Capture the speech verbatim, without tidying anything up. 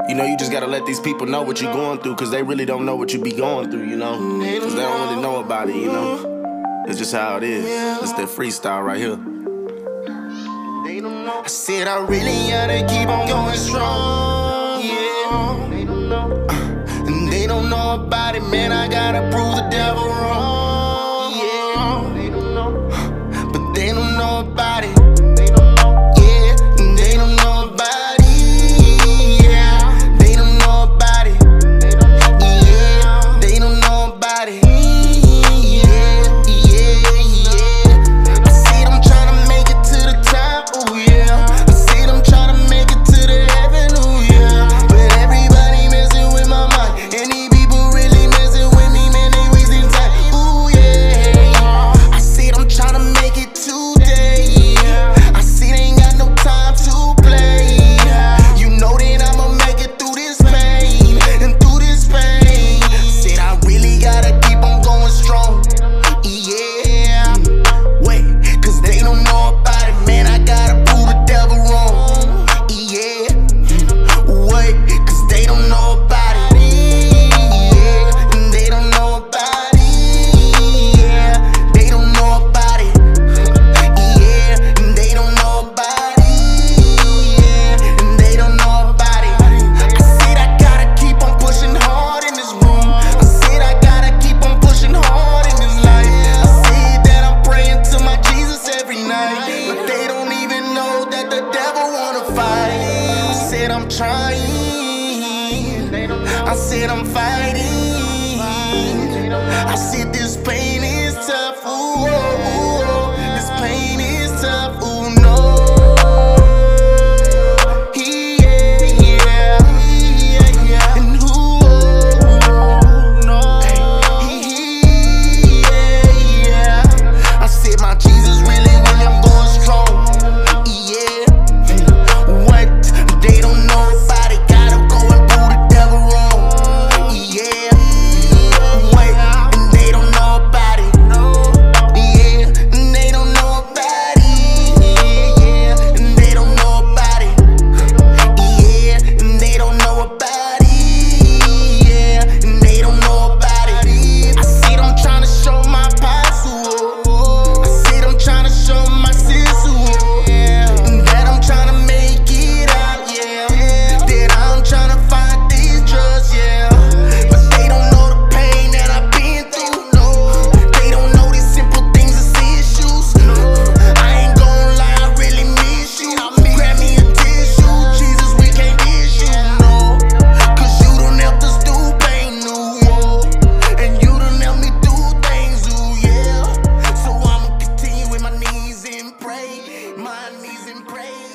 You know, you just gotta let these people know what you're going through, cause they really don't know what you be going through, you know? Cause they don't really know about it, you know? It's just how it is. It's that freestyle right here. I said I really gotta keep on going strong, yeah. Uh, and they don't know about it, man, I gotta prove the devil wrong, yeah. But they don't know about it. I said I'm trying, I said I'm fighting, I said this pain is tough, ooh, ooh, ooh. This pain is tough, ooh, no. Yeah, yeah, yeah, yeah. And ooh, no. Yeah, yeah. I said my Jesus really, really, I'm going strong. Yeah. They don't know about it, gotta go and prove the devil wrong. Yeah, wait, and they don't know about it. Yeah, and they don't know about it. Yeah, and they don't know about it. Yeah, and they don't know about it. Yeah, and they don't know about it. I see them trying to show my past, I see them trying to show my sis, and that I'm trying to make it out. That I'm tryna find these drugs, yeah. But they don't know the pain that I've been through, no. They don't know these simple things as issues, no. I ain't gon' lie, I really miss you. Grab me a tissue, Jesus, we can't dish you, no. Cause you done helped us do pain, no. And you done helped me do things, ooh, yeah. So I'ma continue with my knees and pray, my knees and pray.